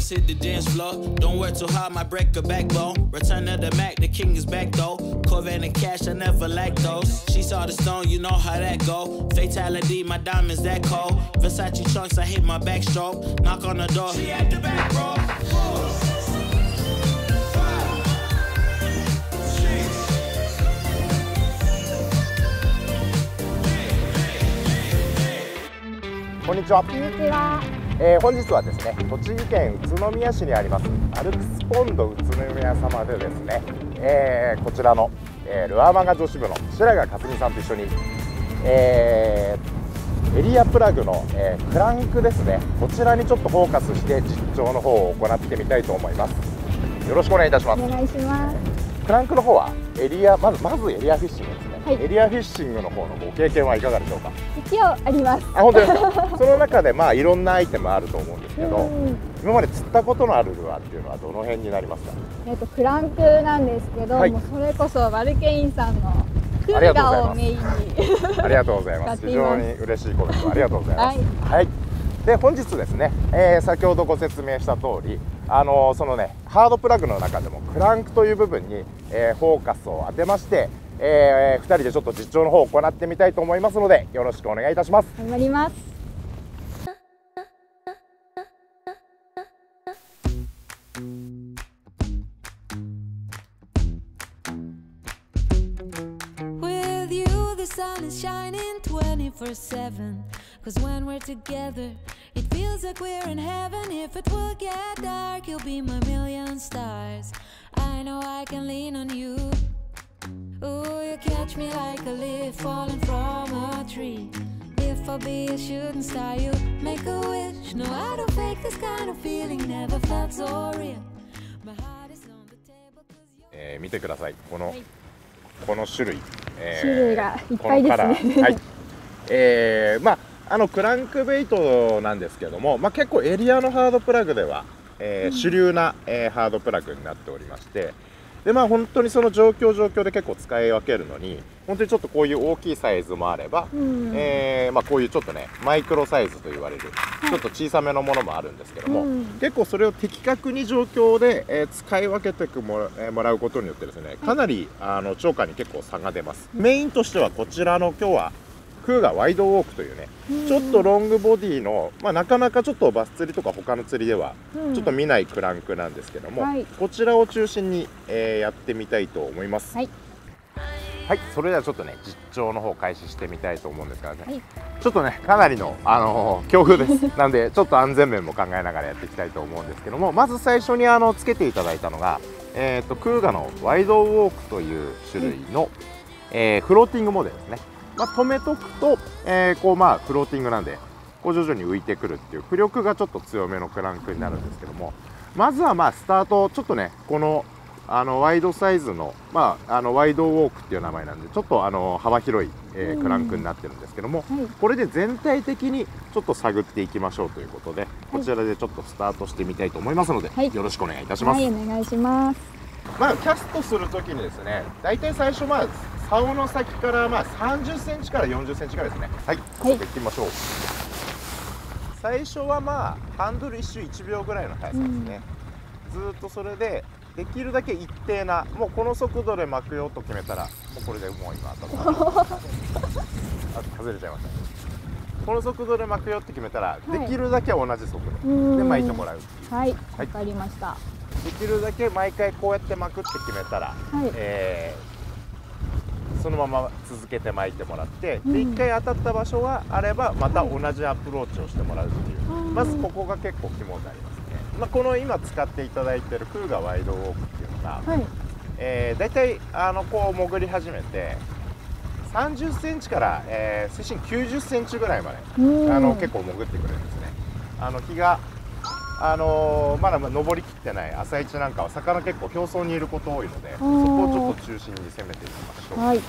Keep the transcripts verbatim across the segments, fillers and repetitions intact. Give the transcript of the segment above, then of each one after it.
just hit the dance floor. Don't work too hard, my break a backbone. Return of the Mac, the king is back though. Corvette and cash, I never like those. She saw the stone, you know how that go. Fatality, my diamonds that cold. Versace trunks, I hit my backstroke. Knock on the door, she at the back, bro. こんにちは。 こんにちは。 えー、本日はですね、栃木県宇都宮市にありますアルプスポンド宇都宮様でですね、えー、こちらの、えー、ルアーマガ女子部の白髪克美さんと一緒に、えー、エリアプラグの、えー、クランクですね、こちらにちょっとフォーカスして実調の方を行ってみたいと思います。よろしくお願いいたします。 お願いします。 クランクの方はエリアまずまずエリアフィッシングですね。 はい、 エリアフィッシングの方のご経験はいかがでしょうか。 一応あります。 あ、本当ですか。その中でまあいろんなアイテムあると思うんですけど、今まで釣ったことのあるルアーっていうのはどの辺になりますか。 えっとクランクなんですけど、はい、もうそれこそバルケインさんのクーガをメインにありがとうございます。非常に嬉しいコメントありがとうございます。はい、はい、で本日ですね、えー、先ほどご説明した通り、あのー、そのねハードプラグの中でもクランクという部分に、えー、フォーカスを当てまして、えー、ふたりでちょっと実調の方を行ってみたいと思いますので、よろしくお願いいたします。 頑張ります。 With you the sun is shining twenty-four seven, 'cause when we're together it feels like we're in heaven. If it will get dark, you'll be my million stars. I know I can lean on you. Oh, you catch me like a leaf falling from a tree. If I'll be a shooting star, you make a wish. No, I don't fake this kind of feeling, never felt so real. My heart is on the table 'cause you're... えー、見てください。この、はい、この種類、えー、 種類がいっぱいですね。はい。 えー、まああのクランクベイトなんですけども、まあ結構エリアのハードプラグでは、えー、主流な、えー、ハードプラグになっておりまして。でまあ、本当にその状況状況で結構使い分けるのに、本当にちょっとこういう大きいサイズもあれば、うんえーまあ、こういうちょっとねマイクロサイズと言われる、はい、ちょっと小さめのものもあるんですけども、うん、結構それを的確に状況で、えー、使い分けてもら、えー、もらうことによってですね、かなりあの超過に結構差が出ます。メインとしてはこちらの今日はクーガワイドウォークというね、ちょっとロングボディの、まあ、なかなかちょっとバス釣りとか他の釣りではちょっと見ないクランクなんですけども、うんはい、こちらを中心に、えー、やってみたいと思います。はい、はい、それではちょっとね実調の方開始してみたいと思うんですがね、はい、ちょっとねかなりの、あのー、強風ですなんでちょっと安全面も考えながらやっていきたいと思うんですけども、まず最初にあのつけていただいたのが、えー、とクーガのワイドウォークという種類の、うんえー、フローティングモデルですね。まあ、止めとくと、えー、こうまあフローティングなんでこう徐々に浮いてくるっていう浮力がちょっと強めのクランクになるんですけども、まずはまあスタートちょっとねこのあのワイドサイズの、まあ、あのワイドウォークっていう名前なんでちょっとあの幅広い、えー、クランクになってるんですけども、はい、これで全体的にちょっと探っていきましょうということで、はい、こちらでちょっとスタートしてみたいと思いますので、はい、よろしくお願いいたします。 はい、お願いします。 まあキャストするときにですね、大体最初まあ竿の先からまあさんじゅっセンチからよんじゅっセンチぐらいですね。はい、はい、行ってみましょう。最初はまあハンドル一周いちびょうぐらいの速さですね。うん、ずっとそれでできるだけ一定な、もうこの速度で巻くよと決めたら、もうこれでもう今頭あ外れちゃいました。この速度で巻くよって決めたら、はい、できるだけ同じ速度で巻いてもらうっていう。はい、 わかりました。 できるだけ毎回こうやって巻くって決めたら、はい、えーそのまま続けて巻いてもらって、でいっかい当たった場所があればまた同じアプローチをしてもらうっていう、まずここが結構肝になりますね。まあ、この今使っていただいているクーガワイドウォークっていうのが、はいえー、だいたいあのこう潜り始めてさんじゅっセンチから、えー、水深きゅうじゅっセンチぐらいまであの結構潜ってくれるんですね。あの日があのー、まだ登りきってない朝市なんかは魚結構表層にいること多いので、そこをちょっと中心に攻めていきましょう。はい、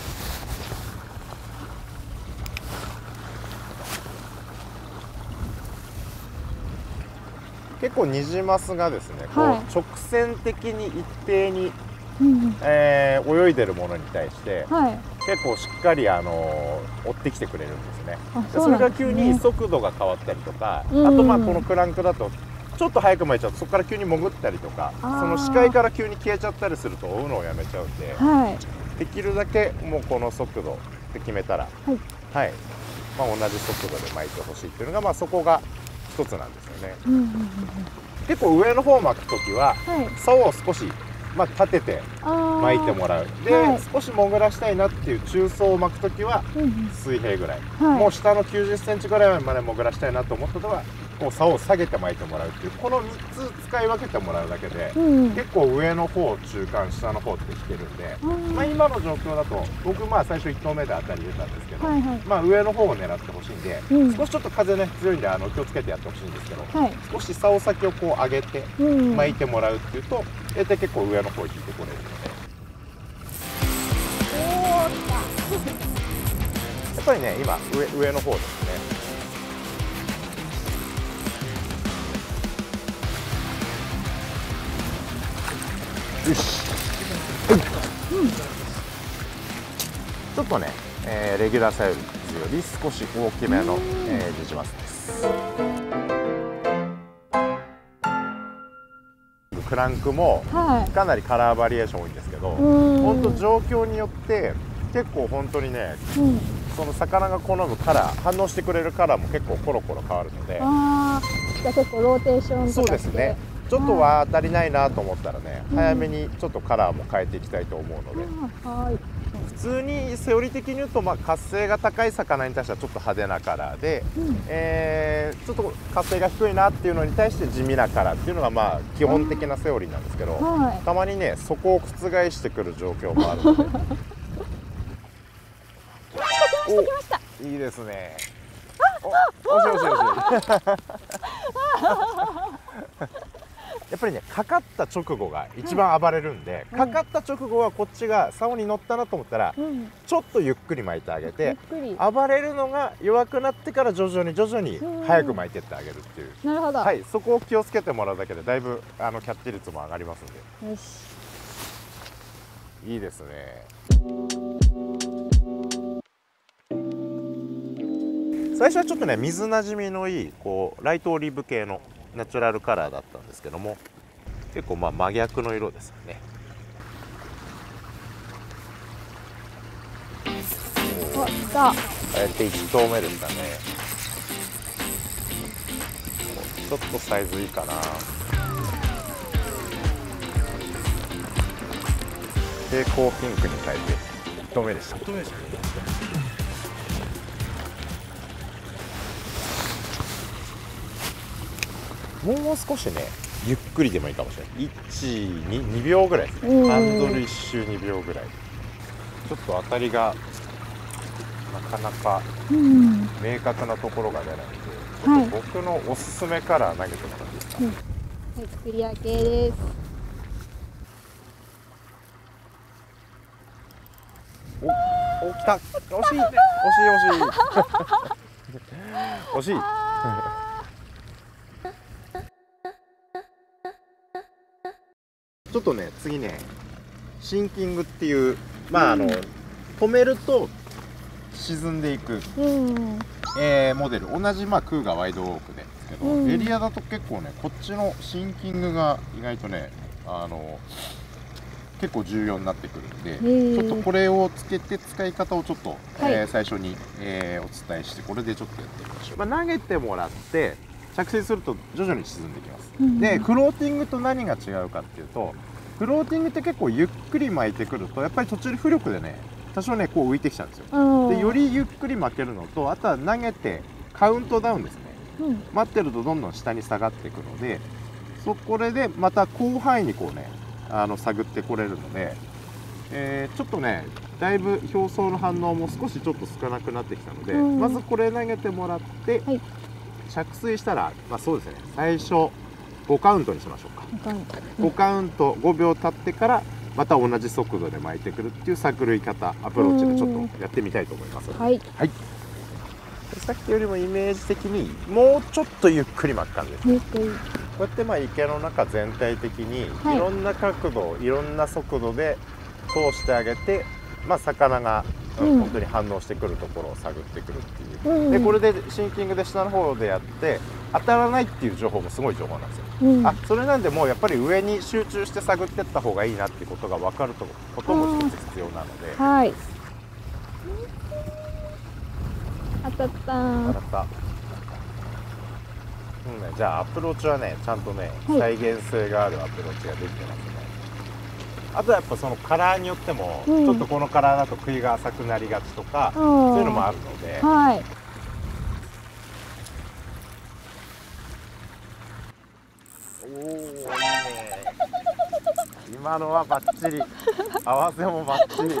結構ニジマスがですね、はい、こう直線的に一定に、うんえー、泳いでるものに対して、はい、結構しっかり、あのー、追ってきてくれるんですね。そ, それが急に速度が変わったりとか、うん、あとまあこのクランクだとちょっと早く巻いちゃうとそこから急に潜ったりとか、その視界から急に消えちゃったりすると追うのをやめちゃうんで、 はい、 できるだけもうこの速度で決めたら、はい、はい、まあ、同じ速度で巻いてほしいっていうのが、まあ、そこが一つなんですよね。うんうんうん、結構上の方を巻くときは、はい、竿を少し、まあ、立てて巻いてもらう。で、はい、少し潜らしたいなっていう中層を巻くときは水平ぐらい、はい、もう下のきゅうじゅっセンチぐらいまで潜らしたいなと思ったのはこう竿を下げて巻いてもらうっていう、このみっつ使い分けてもらうだけで、うん、結構上の方、中間、下の方って引けるんで、うん、まあ今の状況だと僕まあ最初いっ投目で当たり出たんですけど、はいはい、まあ上の方を狙ってほしいんで、うん、少しちょっと風ね強いんであの気をつけてやってほしいんですけど、はい、少し竿先をこう上げて巻いてもらうっていうと、大体結構上の方引いてこれるので。やっぱりね今 上, 上の方ですね。よし、うん、ちょっとね、えー、レギュラーサイズより少し大きめの、えー、ニジマスです。クランクもかなりカラーバリエーション多いんですけど、本当状況によって結構本当にね、うん、その魚が好むカラー、反応してくれるカラーも結構コロコロ変わるので、 あじゃあ結構ローテーションとかそうですね。ちょっとは足りないなと思ったらね、うん、早めにちょっとカラーも変えていきたいと思うので、はい、普通にセオリー的に言うと、まあ、活性が高い魚に対してはちょっと派手なカラーで、うん、えー、ちょっと活性が低いなっていうのに対して地味なカラーっていうのがまあ基本的なセオリーなんですけど、はい、たまにねそこを覆してくる状況もあるのでお来ましたいいですね。おしいおしいおしいやっぱりねかかった直後が一番暴れるんで、はい、かかった直後はこっちが竿に乗ったなと思ったら、うん、ちょっとゆっくり巻いてあげて、暴れるのが弱くなってから徐々に徐々に早く巻いてってあげるっていう、 なるほど、 はい、そこを気をつけてもらうだけでだいぶあのキャッチ率も上がりますんで。よし、いいですね。最初はちょっとね水なじみのいいこうライトオリーブ系のナチュラルカラーだったんですけども、結構まあ真逆の色ですよね。 お、来た。 あえていち投目ですかね。ちょっとサイズいいかな。蛍光ピンクに変えていち投目でした。いち投目でしたもう少しねゆっくりでもいいかもしれない。いち、に、にびょうぐらいですね。ハンドルいっ周にびょうぐらい。ちょっと当たりがなかなか明確なところが出ないので、はい、僕のおすすめカラー投げてもらっていいですか。うん、はい、 クリア系です。 お、お、来た。惜しい、惜しい、惜しい。惜しい。ちょっとね次ねシンキングっていうまああの、うん、止めると沈んでいく、うんえー、モデル同じまあクーガワイドウォークですけど、うん、エリアだと結構ねこっちのシンキングが意外とねあの結構重要になってくるんで、ちょっとこれをつけて使い方をちょっと、はいえー、最初に、えー、お伝えしてこれでちょっとやってみましょう。まあ、投げてもらって着水すると徐々に沈んでいきます、うん、でフローティングと何が違うかっていうと、フローティングって結構ゆっくり巻いてくるとやっぱり途中で浮力でね多少ねこう浮いてきちゃうんですよ。でよりゆっくり巻けるのと、あとは投げてカウントダウンですね、うん、待ってるとどんどん下に下がっていくので、そこでまた広範囲にこうねあの探ってこれるので、えー、ちょっとねだいぶ表層の反応も少しちょっと少なくなってきたので、うん、まずこれ投げてもらって、はい、着水したら、まあ、そうですね最初ごカウントにしましょうか。ごカウントごびょう経ってからまた同じ速度で巻いてくるっていう作類方アプローチでちょっとやってみたいと思います。はい、はい、さっきよりもイメージ的にもうちょっとゆっくり巻く感じです。こうやってまあ池の中全体的にいろんな角度、はい、いろんな速度で通してあげて、まあ、魚が本当に反応してくるところを探ってくるっていう、うん、でこれでシンキングで下の方でやって当たらないっていう情報もすごい情報なんですよ。 うん、 あ、それなんでもうやっぱり上に集中して探っていった方がいいなっていうことが分かることも一つ必要なので。 はい。当たったー。 当たった。うんね、じゃあアプローチはね、ちゃんとね、 はい、 再現性があるアプローチができてますね。あとはやっぱそのカラーによっても、うん、ちょっとこのカラーだと杭が浅くなりがちとか、そういうのもあるので。 はい。 おお、いいね。今のはバッチリ。合わせもバッチリ。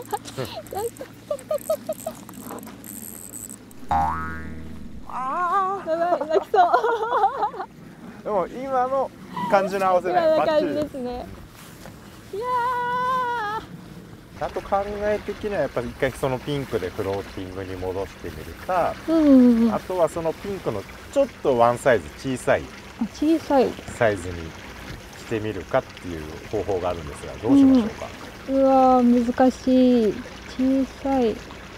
ああ、やばい、泣きそう。 でも今の感じの合わせね、 バッチリですね。いやー、ちゃんと考え的にはやっぱり一回そのピンクでフローティングに戻してみるか、 うんうん、 あとはそのピンクのちょっとワンサイズ小さい小さいサイズにしてみるかっていう方法があるんですが、どうしましょうか。 うん、うわー、難しい。小さい。い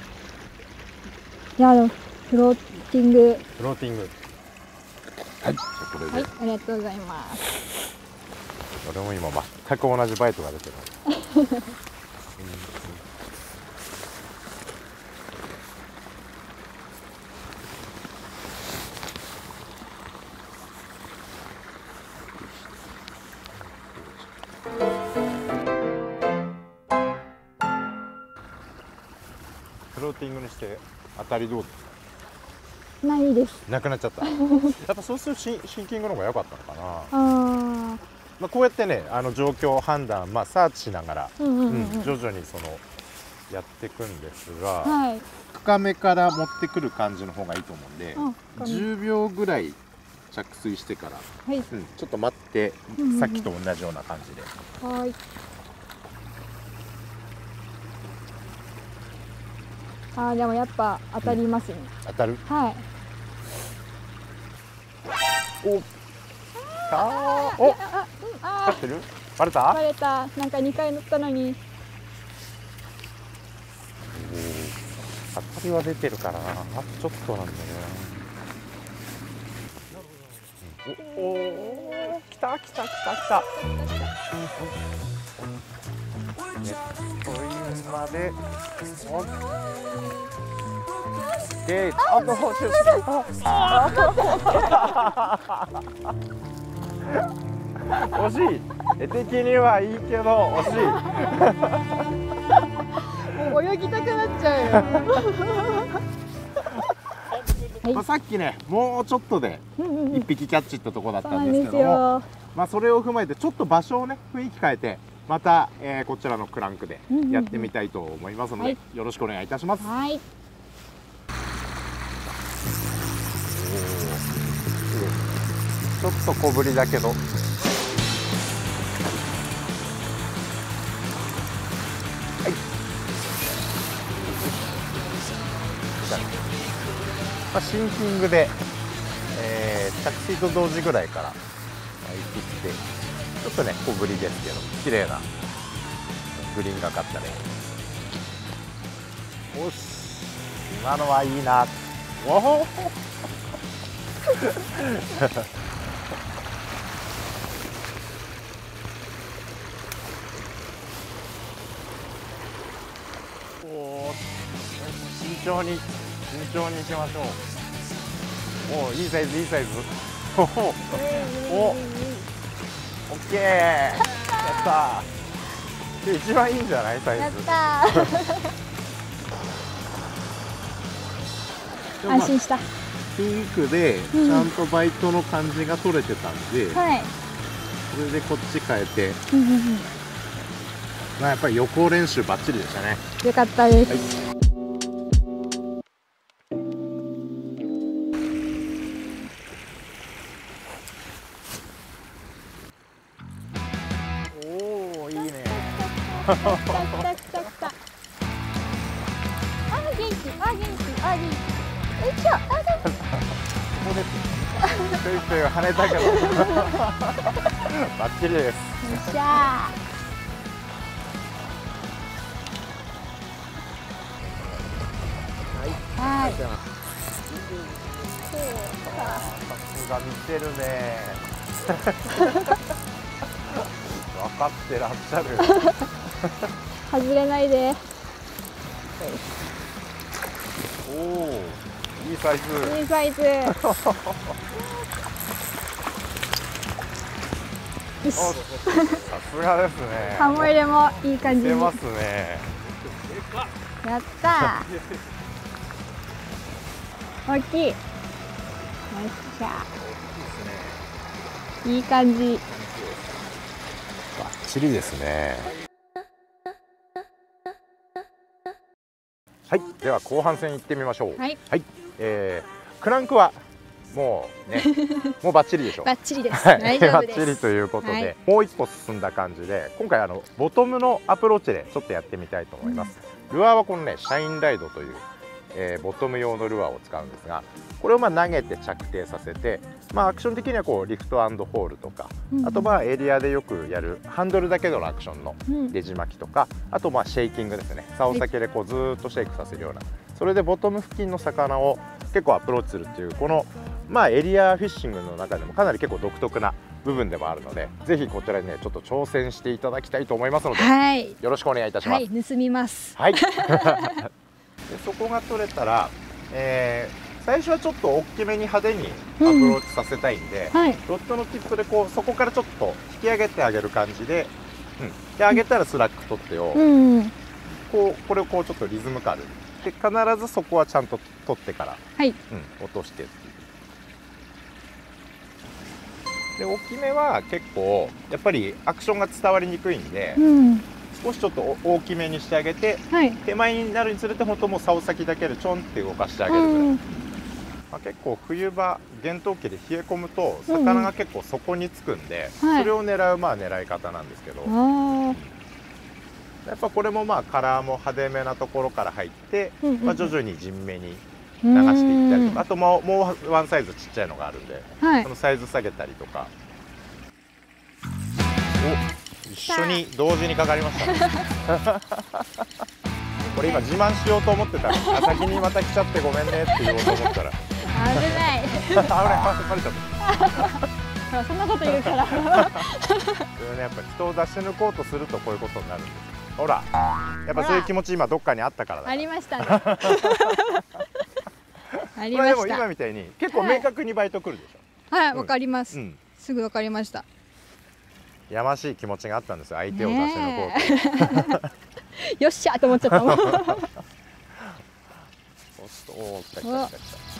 や、フローティング。 フローティング。はい、じゃあこれで。 はい、ありがとうございます。 俺も今全く同じバイトが出てる。フローティングにして当たりどうですか？ ないです。 なくなっちゃった。やっぱそうするとシンシンキングの方が良かったのかな。 ああ。 まあこうやってね、あの状況判断、まあサーチしながら、徐々にそのやっていくんですが、はい、深めから持ってくる感じの方がいいと思うんで、じゅうびょうぐらい着水してから、はい、うん、ちょっと待って、さっきと同じような感じで。はい。 あー、でもやっぱ当たりますね。 うん、当たる。 はい。 お。あー、お。あってる？バレた？ バレた。なんかにかい乗ったのに。 当たりは出てるからな。あとちょっとなんだよな。おお。来た来た来た来た。ネットインまで。で、あ、どうしよう。惜しい。絵的にはいいけど惜しい。 もう泳ぎたくなっちゃうよ。はい、 まあさっきね、もうちょっとで一匹キャッチってとこだったんですけども、まあそれを踏まえてちょっと場所をね、雰囲気変えてまた、えー、こちらのクランクでやってみたいと思いますので、はい、よろしくお願いいたします。はい。ちょっと小ぶりだけど。はい。まあ、シンキングで、えー、着水と同時ぐらいから巻いてきて、ちょっとね小ぶりですけど綺麗なグリーンがかったね。よし、今のはいいな。おお。おお、慎重に慎重にいきましょう。おお、いいサイズいいサイズ。おお、お、オッケー、やったー。一番いいんじゃないサイズ。 やったー。安心した。 ピンクでちゃんとバイトの感じが取れてたんで、うん、はい、それでこっち変えて、まあやっぱり予行練習バッチリでしたね。 よかったです。はい、 おお、いいね。 来た来た来た来た。あ、元気、あ、元気、あ、元気。よいしょ、あ、元気。 ここでペイペイが跳ねたけどバッチリです。よっしゃー。はい。はい。 すが見てるね。分かってらっしゃる。 外れないで。 おお、いいサイズ。 いいサイズ。よし。 さすがですね。 ハモ入れもいい感じに。 出ますね。 やったー。大きい。よっしゃ。いい感じ。 バッチリですね。はい、では後半戦行ってみましょう。 はい。 はい、えー、クランクはもうね、もうバッチリでしょう。 バッチリです。 はい、 大丈夫です。 バッチリということで、 はい、 もう一歩進んだ感じで、今回あのボトムのアプローチでちょっとやってみたいと思います。うん、ルアーはこのね、シャインライドという、えー、ボトム用のルアーを使うんですが、これをまあ投げて着底させて、まあ、アクション的にはこうリフト&ホールとか、うん、あとまあエリアでよくやるハンドルだけのアクションのレジ巻きとか、うん、あとまあシェイキングですね、竿先でこうずーっとシェイクさせるような、それでボトム付近の魚を結構アプローチするっていう、このまあエリアフィッシングの中でもかなり結構独特な部分でもあるので、ぜひこちらにねちょっと挑戦していただきたいと思いますので、はい、よろしくお願いいたします。 はい、盗みます。 はい。でそこが取れたら、えー、最初はちょっと大きめに派手にアプローチさせたいんで、うん、はい、ロッドのティップでこうそこからちょっと引き上げてあげる感じで、うん、で上げたらスラック取ってを、うん、こうこれをこうちょっとリズム感で必ずそこはちゃんと取ってから、はい、うん、落としてっていう。で大きめは結構やっぱりアクションが伝わりにくいんで、うん、少しちょっと大きめにしてあげて、はい、手前になるにつれて本当もう竿先だけでちょんって動かしてあげるぐらい、うん、まあ、結構冬場厳冬期で冷え込むと魚が結構底につくんで、うん、それを狙うまあ狙い方なんですけど、はい、やっぱこれもまあカラーも派手めなところから入って、うんうん、まあ徐々に地目に流していったりとか、あともうもうワンサイズちっちゃいのがあるんで、はい、そのサイズ下げたりとか。お、一緒に同時にかかりましたね。これ今自慢しようと思ってたら、先にまた来ちゃってごめんねって言おうと思ったら危ない危ない、バレちゃったそんなこと言うからそれね、 やっぱ人を出し抜こうとするとこういうことになるんです。ほら、やっぱそういう気持ち今どっかにあったからだ。 ありましたね。 ありました。でも今みたいに結構明確にバイトくるでしょ。 はい、わかります。すぐわかりました。やましい気持ちがあったんですよ、相手を出し抜こうと。 よっしゃと思っちゃったもん。おっと、 おお、来た来た来た来た。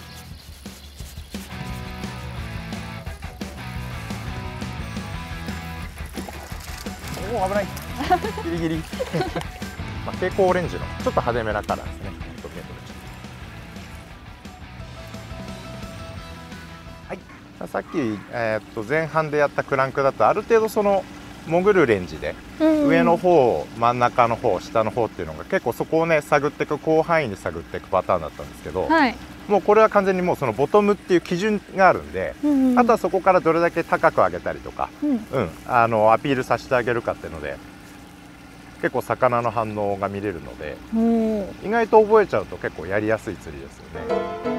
おお、危ない。ギリギリ。まあ、蛍光オレンジのちょっと派手めなカラーですね。はい。さっき、えー、っと前半でやったクランクだとある程度その潜るレンジで、うん、上の方、真ん中の方、下の方っていうのが結構そこをね探っていく、広範囲に探っていくパターンだったんですけど、はい、もうこれは完全にもうそのボトムっていう基準があるんで、うんうん、あとはそこからどれだけ高く上げたりとか、うん、うん、あのアピールさせてあげるかっていうので結構魚の反応が見れるので、うん、意外と覚えちゃうと結構やりやすい釣りですよね。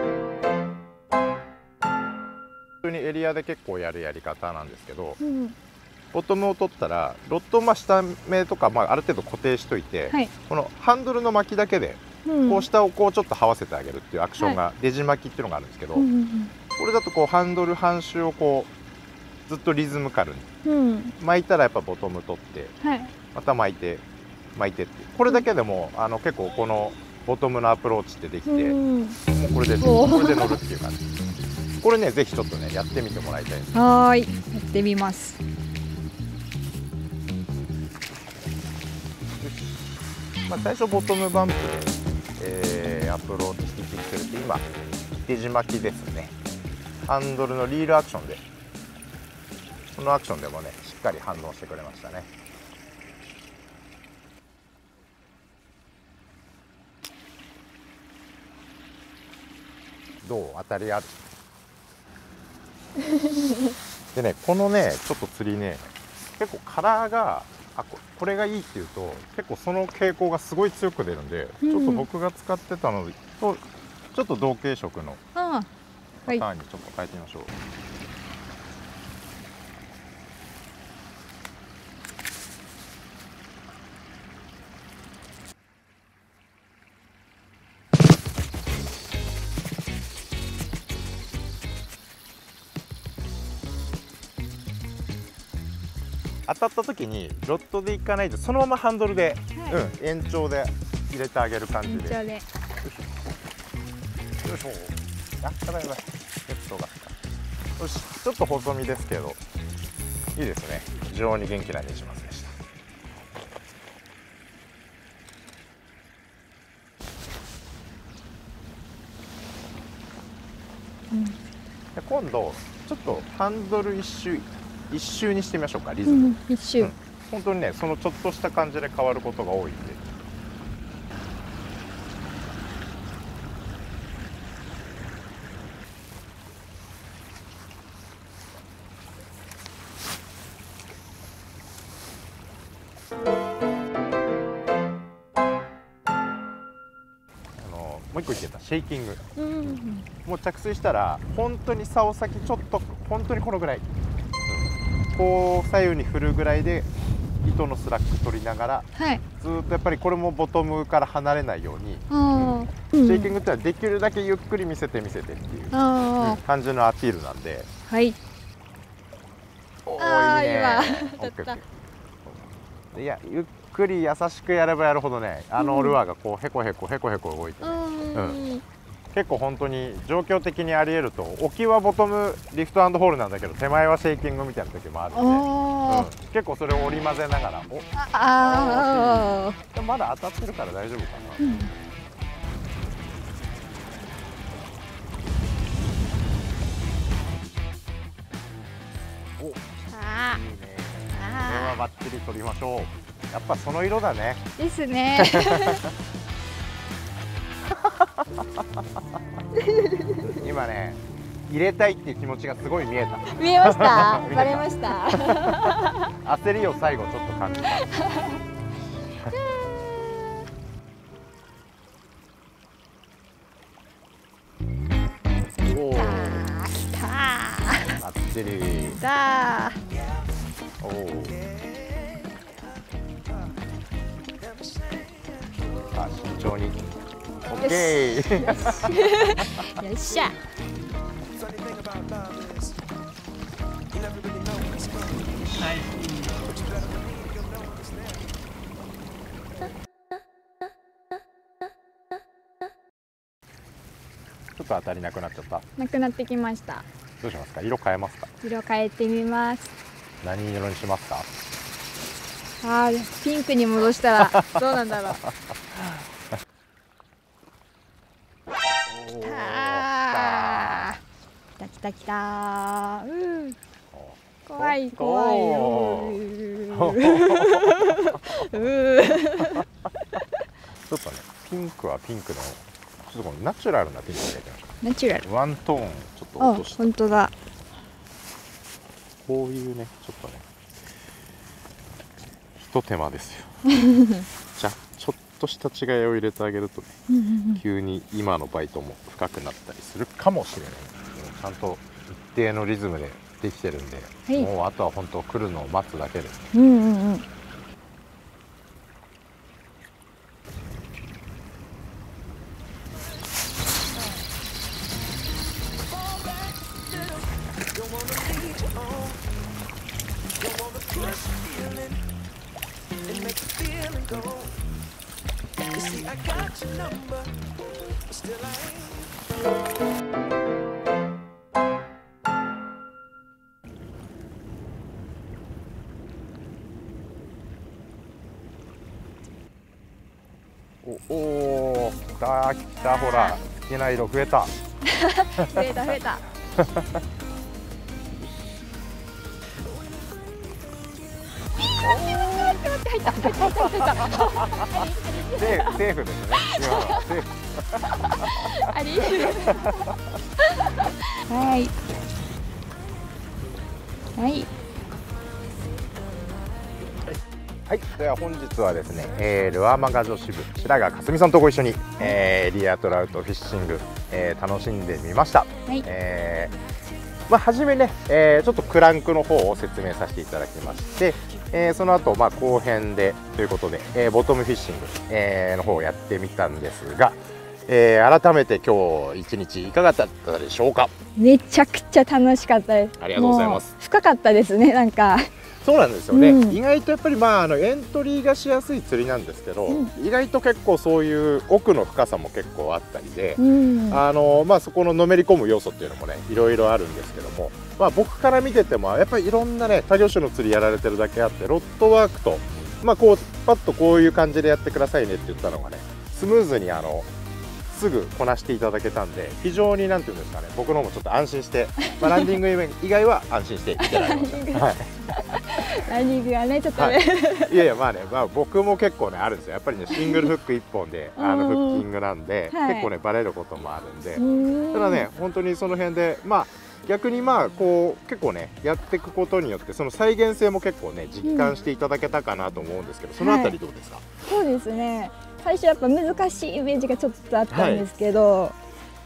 普通にエリアで結構やるやり方なんですけど、うん、ボトムを取ったらロッドまあ下目とか、まあ、ある程度固定しといて、はい、このハンドルの巻きだけで、うん、こう下をこうちょっと這わせてあげるっていうアクションが、はい、レジ巻きっていうのがあるんですけど、うん、これだとこうハンドル半周をこうずっとリズムカルに、うん、巻いたらやっぱボトム取って、はい、また巻いて巻いてってこれだけでも、うん、あの結構このボトムのアプローチってできて、うん、もうこれでこれで乗るっていう感じ。これね、ぜひちょっとね、やってみてもらいたいです。 はい、やってみます。 まあ、最初ボトムバンプで、えー、アプローチしてきてくれて、今手締巻きですね。ハンドルのリールアクションで、このアクションでもね、しっかり反応してくれましたね。どう、当たりある？でね、このねちょっと釣りね結構カラーがあ こ, これがいいっていうと結構その傾向がすごい強く出るんで、うん、ちょっと僕が使ってたのとちょっと同系色のパターンにちょっと変えてみましょう。当たった時にロッドでいかないとそのままハンドルで、はい、うん、延長で入れてあげる感じで。延長で。よいしょ。よいしょ。あ、やばいやばい。ヘッドが。よし、ちょっと細身ですけど、いいですね。非常に元気なニジマスでした。うん、で今度ちょっとハンドル一周。一周にしてみましょうか、リズム、うん、 一周、うん、 本当にね、そのちょっとした感じで変わることが多いんで。あのもう一個言ってたシェイキング、うん、もう着水したら本当に竿先ちょっと本当にこのぐらい。こう左右に振るぐらいで糸のスラック取りながら、はい、ずっとやっぱりこれもボトムから離れないように、うんうん、シェイキングってのはできるだけゆっくり見せて見せてっていう、うん、感じのアピールなんで、 はい、 おーいいねー。いやゆっくり優しくやればやるほどね、あのルアーがこうへこへこへこへこ動いてね、うん、結構本当に状況的にありえると、沖はボトムリフト&ホールなんだけど手前はシェイキングみたいな時もあるんで、うん、結構それを織り交ぜながら、おああまだ当たってるから大丈夫かな、うん、おあいいね、これはバッチリ取りましょう。やっぱその色だね。 ですね今ね、入れたいっていう気持ちがすごい見えた。 見えました。バレました。 焦りを最後ちょっと感じた。おお。来た。バッチリ。 来た。 おお。さあ慎重に。オッケー。 よっしゃ。 ちょっと当たりなくなっちゃった。 なくなってきました。 どうしますか？色変えますか？ 色変えてみます。 何色にしますか？ あー、ピンクに戻したらどうなんだろう。きたきたきた。うん。怖い怖いよ。 ちょっとね、ピンクはピンクのちょっとこのナチュラルなピンクが出てました。 ナチュラル。 ワントーンちょっと落とした。 本当だ。 こういうね、ちょっとね、ひと手間ですよ。じゃあちょっとした違いを入れてあげるとね、急に今のバイトも深くなったりするかもしれない。ちゃんと一定のリズムでできてるんで、はい、もうあとは本当来るのを待つだけです。うんうんうん。おおー、だー、来た、ほら、好きな色増えた。 増えた増えた。入った入った入った入った。 セーフセーフですね。今のはセーフ。 あり。はいはい。 はい、では本日はですね、えー、ルアーマガ女子部白髪かすみさんとご一緒に、えー、エリアトラウトフィッシング、えー、楽しんでみました。はい、えー、まあ初めね、えー、ちょっとクランクの方を説明させていただきまして、えー、その後まあ後編でということで、えー、ボトムフィッシング、えー、の方をやってみたんですが、えー、改めて今日一日いかがだったでしょうか。 めちゃくちゃ楽しかったです。 ありがとうございます。 深かったですね、なんか。 そうなんですよね、うん、意外とやっぱりまああのエントリーがしやすい釣りなんですけど、うん、意外と結構そういう奥の深さも結構あったりで、うん、あのまあそこののめり込む要素っていうのもねいろいろあるんですけども、まあ、僕から見ててもやっぱりいろんなね他業種の釣りやられてるだけあって、ロッドワークとまあこうパッとこういう感じでやってくださいねって言ったのがねスムーズにあのすぐこなしていただけたんで、非常になんていうんですかね、僕の方もちょっと安心して、まあ、ランディングイベント以外は安心していただきました。はい、 ランディングがねちょっとね、はい、 いやいやまあね、まあ、僕も結構ねあるんですよ。やっぱりねシングルフックいっぽんであのフッキングなんで、はい、結構ねバレることもあるんで、ただね本当にその辺でまあ逆にまあこう結構ねやっていくことによってその再現性も結構ね実感していただけたかなと思うんですけど、うん、そのあたりどうですか？はい、 そうですね、最初やっぱ難しいイメージがちょっとあったんですけど、はい、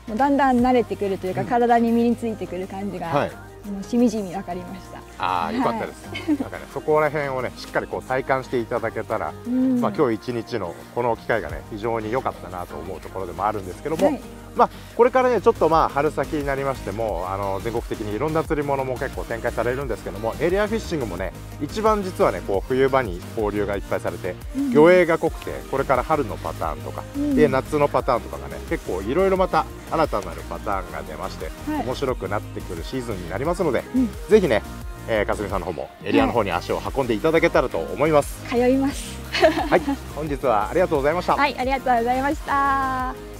もうだんだん慣れてくるというか、うん、体に身についてくる感じが、はい、もうしみじみ分かりました。 ああ、よかったです。はい、なんかね、そこら辺をね、しっかりこう体感していただけたら、うん、まあ今日一日のこの機会がね、非常に良かったなと思うところでもあるんですけども、はい、まあこれからね、ちょっとまあ春先になりましても、あの全国的にいろんな釣り物も結構展開されるんですけども、エリアフィッシングもね、一番実はね、こう冬場に放流がいっぱいされて、うん、魚影が濃くて、これから春のパターンとか、うん、で夏のパターンとかがね、結構いろいろまた新たなるパターンが出まして、はい、面白くなってくるシーズンになりますので、うん、ぜひね。えー、かすみさんの方もエリアの方に足を運んでいただけたらと思います。 通います。 はい、本日はありがとうございました。 はい、ありがとうございました。